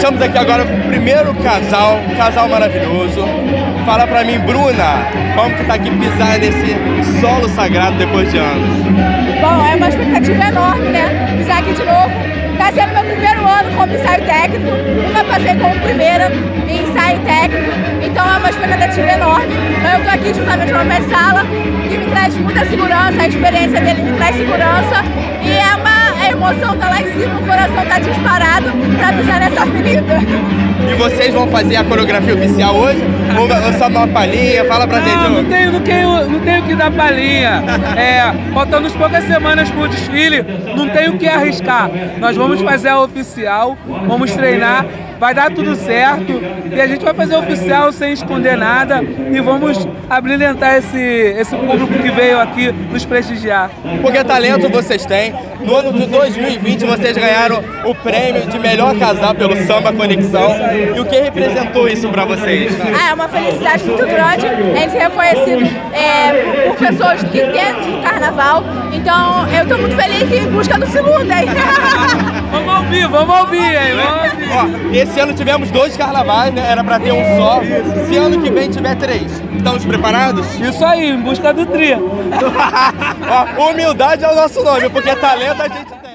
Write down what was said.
estamos aqui agora com o primeiro casal, um casal maravilhoso. Fala pra mim, Bruna, como que tá aqui pisar nesse solo sagrado depois de anos? Bom, é uma expectativa enorme, né? Pisar aqui de novo. Tá sendo meu primeiro ano como ensaio técnico, nunca passei como primeira em ensaio técnico, então é uma expectativa enorme. Então eu tô aqui justamente com a minha sala, que me traz muita segurança, a experiência dele me traz segurança, e a emoção tá lá em cima, o coração tá disparado pra pisar nessa avenida. E vocês vão fazer a coreografia oficial hoje? Ou só uma palhinha? Fala pra gente. Não tenho que dar palhinha. Faltando poucas semanas pro desfile, não tenho o que arriscar. Nós vamos fazer a oficial, vamos treinar, vai dar tudo certo e a gente vai fazer a oficial sem esconder nada e vamos abrilhantar esse público que veio aqui nos prestigiar. Porque talento vocês têm. No ano de 2020 vocês ganharam o prêmio de melhor casal pelo Samba Conexão. E o que representou isso pra vocês? É uma felicidade muito grande a gente ser reconhecido por pessoas que entendem do carnaval. Então eu tô muito feliz em busca do segundo, hein? Vamos ouvir, hein? Ó, esse ano tivemos 2 carnavais, né? Era pra ter um só. Se ano que vem tiver 3. Estamos preparados? Isso aí, em busca do tri. Ó, humildade é o nosso nome, porque talento a gente tem.